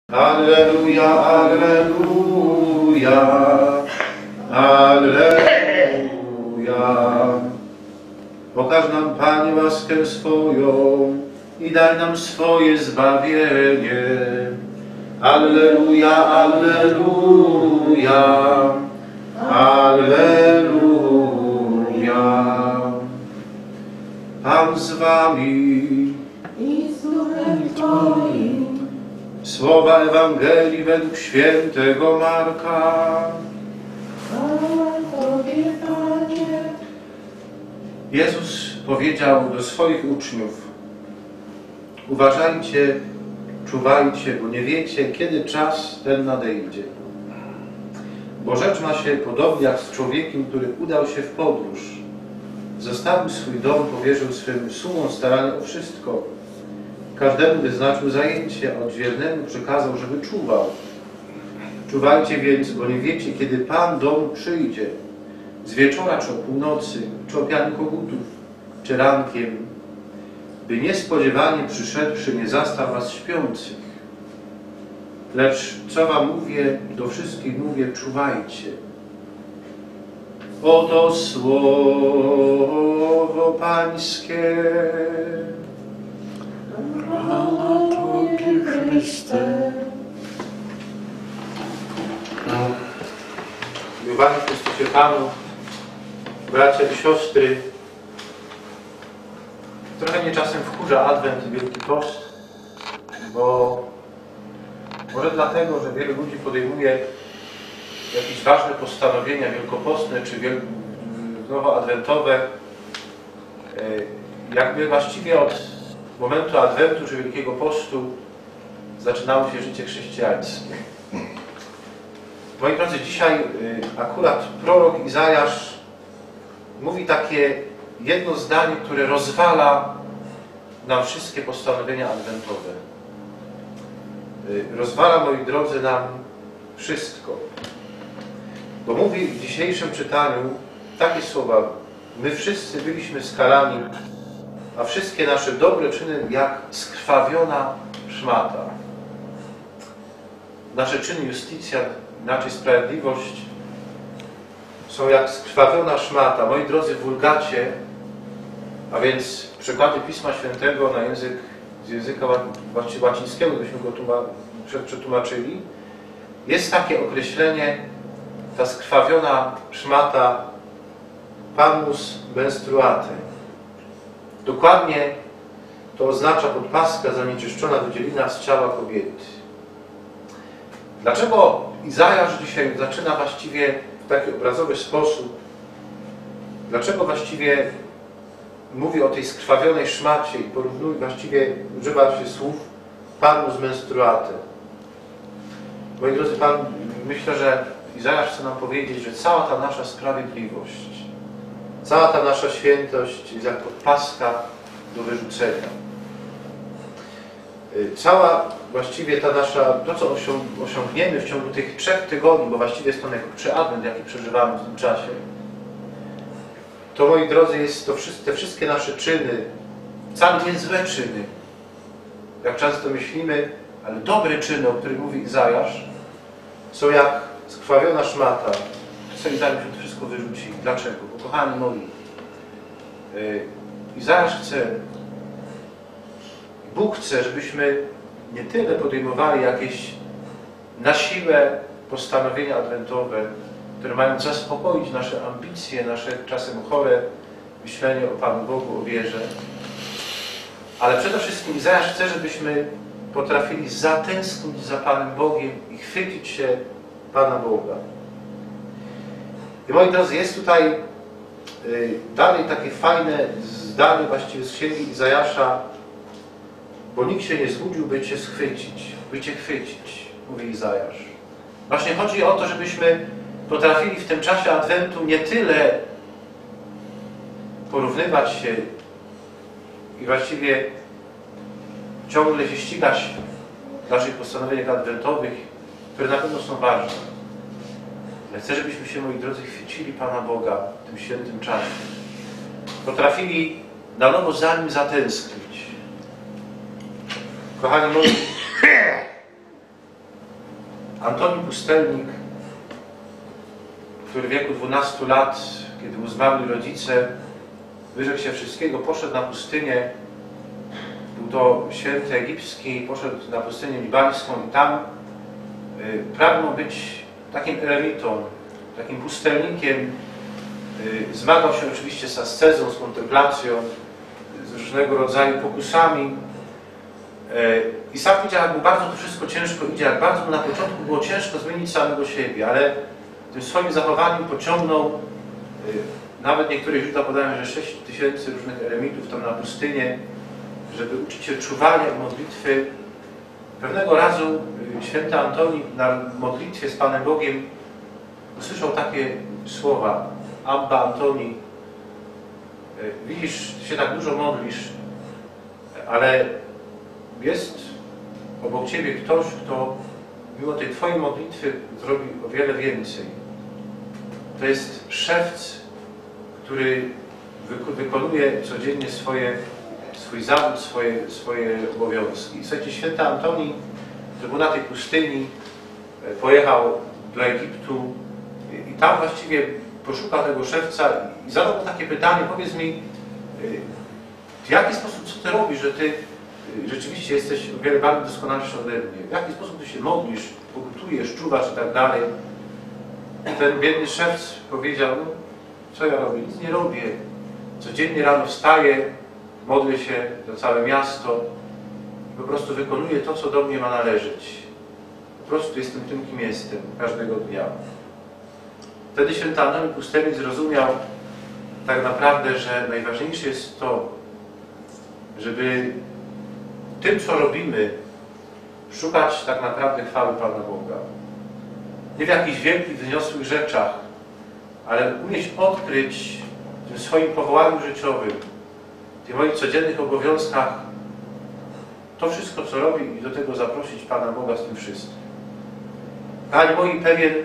Alleluja, alleluja, alleluja. Pokaż nam, Panie, łaskę swoją i daj nam swoje zbawienie. Alleluja, alleluja, alleluja. Pan z wami i z duchem Twoim. Słowa Ewangelii według świętego Marka. Chwała Tobie, Panie. Jezus powiedział do swoich uczniów: uważajcie, czuwajcie, bo nie wiecie, kiedy czas ten nadejdzie. Bo rzecz ma się podobnie jak z człowiekiem, który udał się w podróż. Zostawił swój dom, powierzył swym sługom staranie o wszystko. Każdemu wyznaczył zajęcie, a odźwiernemu przekazał, żeby czuwał. Czuwajcie więc, bo nie wiecie, kiedy Pan domu przyjdzie. Z wieczora, czy o północy, czy o pianie kogutów, czy rankiem, by niespodziewanie przyszedłszy nie zastał was śpiących. Lecz co wam mówię, do wszystkich mówię, czuwajcie. Oto słowo Pańskie. Chwała Tobie, Chryste. Miłowani w Chrystusie Panu, bracia i siostry, trochę mnie czasem wkurza Adwent i Wielki Post, bo może dlatego, że wielu ludzi podejmuje jakieś ważne postanowienia wielkopostne czy nowoadwentowe, jakby właściwie od momentu Adwentu czy Wielkiego Postu zaczynało się życie chrześcijańskie. Moi drodzy, dzisiaj akurat prorok Izajasz mówi takie jedno zdanie, które rozwala nam wszystkie postanowienia adwentowe. Rozwala, moi drodzy, nam wszystko. Bo mówi w dzisiejszym czytaniu takie słowa: my wszyscy byliśmy skalani, a wszystkie nasze dobre czyny jak skrwawiona szmata. Nasze czyny, justicja, inaczej sprawiedliwość, są jak skrwawiona szmata. Moi drodzy, w Wulgacie, a więc przekłady Pisma Świętego na język, z języka właściwie łacińskiego, byśmy go przetłumaczyli, jest takie określenie, ta skrwawiona szmata, pamus menstruate. Dokładnie to oznacza podpaska zanieczyszczona wydzielina z ciała kobiety. Dlaczego Izajasz dzisiaj zaczyna właściwie w taki obrazowy sposób? Dlaczego właściwie mówi o tej skrwawionej szmacie i porównuje, właściwie używa się słów pamus menstruate? Moi drodzy, myślę, że Izajasz chce nam powiedzieć, że cała ta nasza sprawiedliwość, cała ta nasza świętość jest jak podpaska do wyrzucenia. Cała właściwie ta nasza, to co osiągniemy w ciągu tych 3 tygodni, bo właściwie jest to najkrótszy adwent, jaki przeżywamy w tym czasie, to, moi drodzy, jest to te wszystkie nasze czyny, wcale nie złe czyny, jak często myślimy, ale dobre czyny, o których mówi Izajasz, są jak skrwawiona szmata. Chce Izajasz to wszystko wyrzucić. Dlaczego? Bo, kochani moi, Izajasz chce, Bóg chce, żebyśmy nie tyle podejmowali jakieś na siłę postanowienia adwentowe, które mają zaspokoić nasze ambicje, nasze czasem chore myślenie o Panu Bogu, o wierze. Ale przede wszystkim Izajasz chce, żebyśmy potrafili zatęsknić za Panem Bogiem i chwycić się Pana Boga. I moi drodzy, jest tutaj dalej takie fajne zdanie właściwie z księgi Izajasza, bo nikt się nie złudził, by Cię schwycić, by Cię chwycić, mówi Izajasz. Właśnie chodzi o to, żebyśmy potrafili w tym czasie Adwentu nie tyle porównywać się i właściwie ciągle się ścigać w naszych postanowieniach adwentowych, które na pewno są ważne. Ale chcę, żebyśmy się, moi drodzy, chwycili Pana Boga w tym świętym czasie. Potrafili na nowo za Nim zatęsknić. Kochani moi, Antoni Pustelnik, który w wieku 12 lat, kiedy mu zmarli rodzice, wyrzekł się wszystkiego, poszedł na pustynię. Był to święty egipski, poszedł na pustynię libańską i tam pragnął być takim eremitą, takim pustelnikiem. Zmagał się oczywiście z ascezą, z kontemplacją, z różnego rodzaju pokusami. I sam widział, jak mu bardzo to wszystko ciężko idzie, jak bardzo mu na początku było ciężko zmienić samego siebie, ale tym swoim zachowaniem pociągnął, nawet niektóre źródła podają, że 6 000 różnych eremitów tam na pustynię, żeby uczyć się czuwania i modlitwy. Pewnego razu święty Antoni na modlitwie z Panem Bogiem usłyszał takie słowa: Abba Antoni, widzisz, ty się tak dużo modlisz, ale jest obok ciebie ktoś, kto mimo tej twojej modlitwy zrobi o wiele więcej. To jest szewc, który wykonuje codziennie swój zawód, swoje obowiązki. Słuchajcie, święty Antoni, który był na tej pustyni, pojechał do Egiptu i tam właściwie poszukał tego szewca i zadał mu takie pytanie: powiedz mi, w jaki sposób, co ty robisz, że ty rzeczywiście jesteś o wiele bardziej doskonalszy ode mnie? W jaki sposób ty się modlisz, pokutujesz, czuwasz i tak dalej? Ten biedny szewc powiedział: no, co ja robię? Nic nie robię. Codziennie rano wstaję, modlę się za całe miasto i po prostu wykonuję to, co do mnie ma należeć. Po prostu jestem tym, kim jestem, każdego dnia. Wtedy święty Antoni Pustelnik zrozumiał tak naprawdę, że najważniejsze jest to, żeby tym, co robimy, szukać tak naprawdę chwały Pana Boga. Nie w jakichś wielkich, wyniosłych rzeczach, ale umieć odkryć w tym swoim powołaniu życiowym, w tych moich codziennych obowiązkach to wszystko, co robię, i do tego zaprosić Pana Boga z tym wszystkim. Panie moi,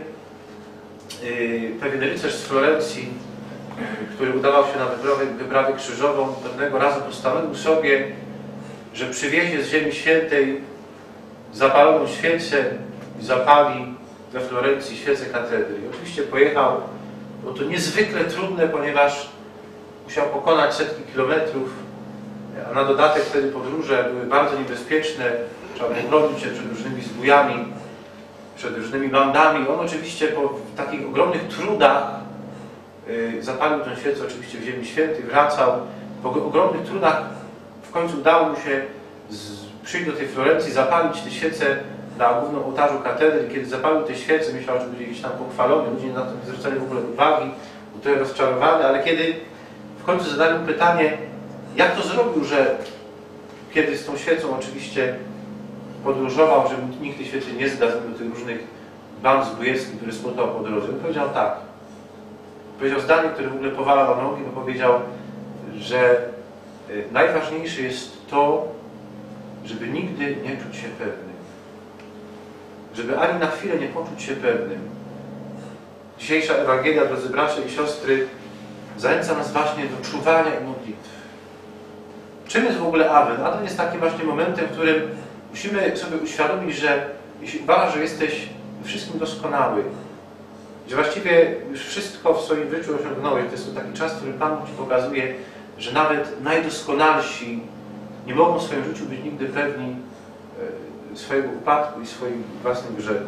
pewien rycerz z Florencji, który udawał się na wyprawę krzyżową, pewnego razu postanowił sobie, że przywiezie z Ziemi Świętej zapaloną świecę i zapali we Florencji świecę katedry. I oczywiście pojechał, było to niezwykle trudne, ponieważ musiał pokonać setki kilometrów, a na dodatek wtedy podróże były bardzo niebezpieczne, trzeba było bronić się przed różnymi zbójami, przed różnymi bandami. On oczywiście po takich ogromnych trudach zapalił tę świecę oczywiście w Ziemi Świętej, wracał. Po ogromnych trudach w końcu udało mu się przyjść do tej Florencji, zapalić tę świecę na głównym ołtarzu katedry. Kiedy zapalił tę świecę, myślał, że będzie gdzieś tam pochwalony, ludzie na tym nie zwracali w ogóle uwagi, był trochę rozczarowany, ale kiedy w końcu zadali mu pytanie, jak to zrobił, że kiedy z tą świecą oczywiście podróżował, że nikt tej świecy nie zgasł do tych różnych band zbójeckich, które spotkał po drodze. On powiedział tak. Powiedział zdanie, które w ogóle powala na nogi, bo powiedział, że najważniejsze jest to, żeby nigdy nie czuć się pewnym. Żeby ani na chwilę nie poczuć się pewnym. Dzisiejsza Ewangelia, drodzy bracia i siostry, zachęca nas właśnie do czuwania i modlitw. Czym jest w ogóle Adwent? Adwent jest takim właśnie momentem, w którym musimy sobie uświadomić, że jeśli uważasz, że jesteś wszystkim doskonały, że właściwie już wszystko w swoim życiu osiągnąłeś, to jest to taki czas, w którym Pan Ci pokazuje, że nawet najdoskonalsi nie mogą w swoim życiu być nigdy pewni swojego upadku i swoim własnym grzechu.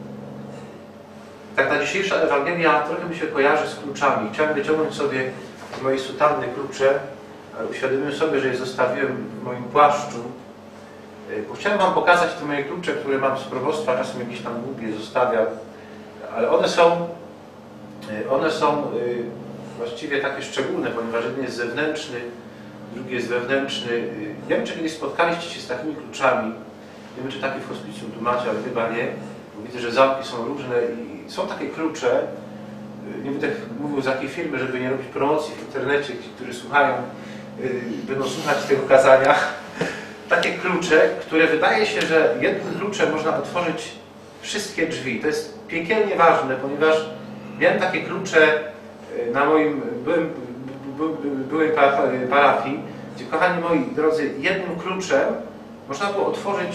Tak ta dzisiejsza Ewangelia trochę mi się kojarzy z kluczami. Chciałem wyciągnąć sobie z mojej sutanny klucze, ale uświadomiłem sobie, że je zostawiłem w moim płaszczu. Bo chciałem Wam pokazać te moje klucze, które mam z probostwa, czasem jakieś tam gubię, zostawiam, ale one są właściwie takie szczególne, ponieważ jeden jest zewnętrzny, drugi jest wewnętrzny. Nie wiem, czy kiedyś spotkaliście się z takimi kluczami. Nie wiem, czy takie w hospicjum tu macie, ale chyba nie. Bo widzę, że zamki są różne i są takie klucze. Nie będę mówił z jakiej firmy, żeby nie robić promocji w internecie. Ci, którzy słuchają, będą słuchać tego kazania. Takie klucze, które wydaje się, że jednym kluczem można otworzyć wszystkie drzwi. To jest piekielnie ważne, ponieważ miałem takie klucze na moim byłej parafii, gdzie, kochani moi drodzy, jednym kluczem można było otworzyć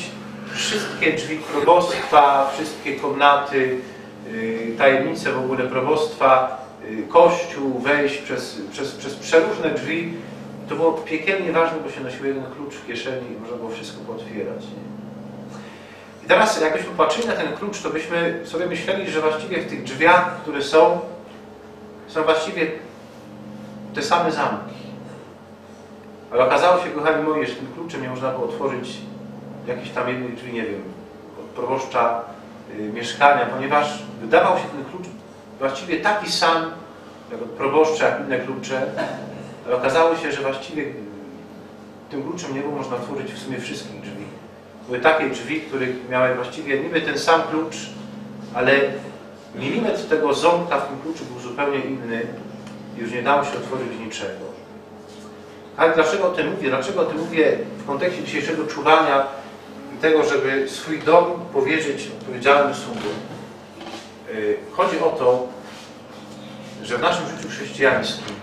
wszystkie drzwi probostwa, wszystkie komnaty, tajemnice w ogóle probostwa, kościół, wejść przez przeróżne drzwi. To było piekielnie ważne, bo się nosił jeden klucz w kieszeni i można było wszystko pootwierać. Nie? I teraz jakbyśmy patrzyli na ten klucz, to byśmy sobie myśleli, że właściwie w tych drzwiach, które są właściwie te same zamki. Ale okazało się, kochani moi, że tym kluczem nie można było otworzyć jakichś tam jednych drzwi, nie wiem, od proboszcza mieszkania, ponieważ wydawał się ten klucz właściwie taki sam, jak od proboszcza, jak inne klucze, ale okazało się, że właściwie tym kluczem nie było można otworzyć w sumie wszystkich drzwi. Były takie drzwi, które miały właściwie niby ten sam klucz, ale milimetr tego ząbka w tym kluczu był zupełnie inny i już nie dało się otworzyć niczego. Ale dlaczego o tym mówię? Dlaczego o tym mówię w kontekście dzisiejszego czuwania i tego, żeby swój dom powierzyć odpowiedzialnym sługom? Chodzi o to, że w naszym życiu chrześcijańskim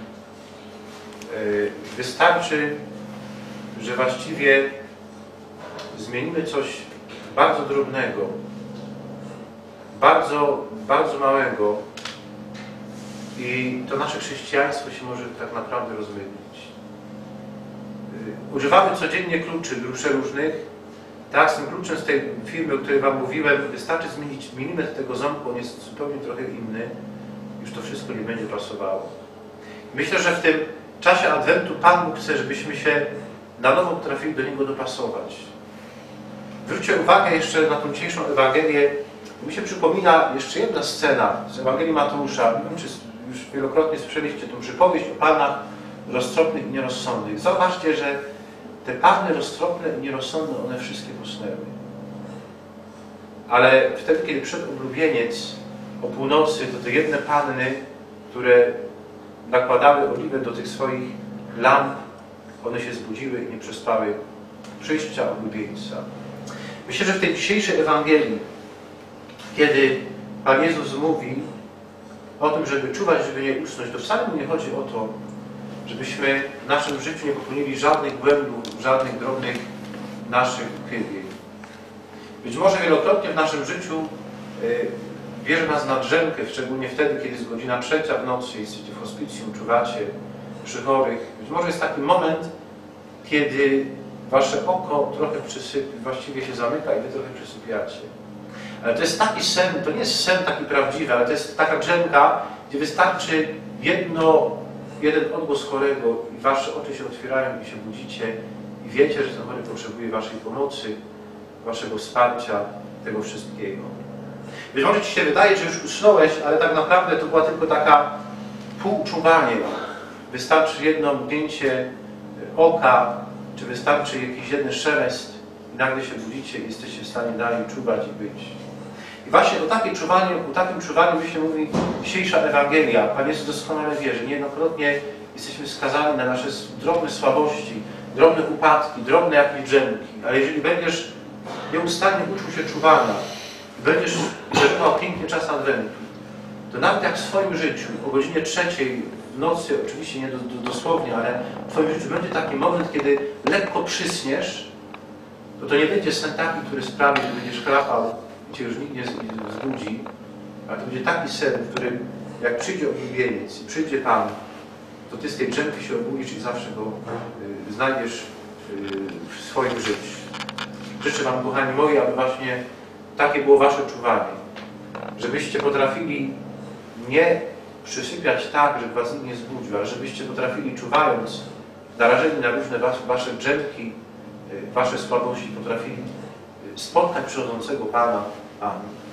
wystarczy, że właściwie zmienimy coś bardzo drobnego, bardzo, bardzo małego i to nasze chrześcijaństwo się może tak naprawdę rozmydlić. Używamy codziennie kluczy przeróżnych. Tak, z tym kluczem z tej firmy, o której Wam mówiłem, wystarczy zmienić milimetr tego ząbku, on jest zupełnie trochę inny, już to wszystko nie będzie pasowało. Myślę, że w tym czasie Adwentu Pan Bóg chce, żebyśmy się na nowo potrafili do Niego dopasować. Zwróćcie uwagę jeszcze na tą dzisiejszą Ewangelię. Mi się przypomina jeszcze jedna scena z Ewangelii Mateusza. Nie wiem, czy już wielokrotnie słyszeliście tę przypowieść o panach roztropnych i nierozsądnych. Zauważcie, że te panny roztropne i nierozsądne, one wszystkie posnęły. Ale wtedy, kiedy przyszedł oblubieniec o północy, to te jedne panny, które nakładały oliwę do tych swoich lamp, one się zbudziły i nie przespały przyjścia oblubieńca. Myślę, że w tej dzisiejszej Ewangelii, kiedy Pan Jezus mówi o tym, żeby czuwać, żeby nie usnąć, to wcale nie chodzi o to, żebyśmy w naszym życiu nie popełnili żadnych błędów, żadnych drobnych naszych chybień. Być może wielokrotnie w naszym życiu bierze nas na drzemkę, szczególnie wtedy, kiedy jest godzina 3 w nocy, jesteście w hospicjum, czuwacie przy chorych. Być może jest taki moment, kiedy wasze oko trochę właściwie się zamyka i wy trochę przysypiacie. Ale to jest taki sen, to nie jest sen taki prawdziwy, ale to jest taka drzemka, gdzie wystarczy jeden odgłos chorego i wasze oczy się otwierają i się budzicie i wiecie, że ten chory potrzebuje waszej pomocy, waszego wsparcia, tego wszystkiego. Być może ci się wydaje, że już usnąłeś, ale tak naprawdę to była tylko taka półczuwanie. Wystarczy jedno mgnięcie oka, czy wystarczy jakiś jeden szelest i nagle się budzicie i jesteście w stanie dalej czuwać i być. I właśnie o takim czuwaniu myślę mówi dzisiejsza Ewangelia. Pan Jezus doskonale wie, że niejednokrotnie jesteśmy skazani na nasze drobne słabości, drobne upadki, drobne jakieś drzemki. Ale jeżeli będziesz nieustannie uczył się czuwania, będziesz przeżywał piękny czas Adwentu, to nawet jak w swoim życiu o godzinie 3 w nocy, oczywiście nie dosłownie, ale w twoim życiu będzie taki moment, kiedy lekko przysniesz, to nie będzie sen taki, który sprawi, że będziesz chrapał i cię już nikt nie zbudzi, ale to będzie taki sen, w którym jak przyjdzie oblubieniec i przyjdzie Pan, to ty z tej drzemki się obudzisz i zawsze go znajdziesz w swoim życiu. Życzę Wam, kochani moi, aby właśnie takie było wasze czuwanie. Żebyście potrafili nie przysypiać tak, żeby was nikt nie zbudził, ale żebyście potrafili, czuwając, narażeni na różne wasze drzemki, wasze słabości, potrafili spotkać przychodzącego Pana. Amen.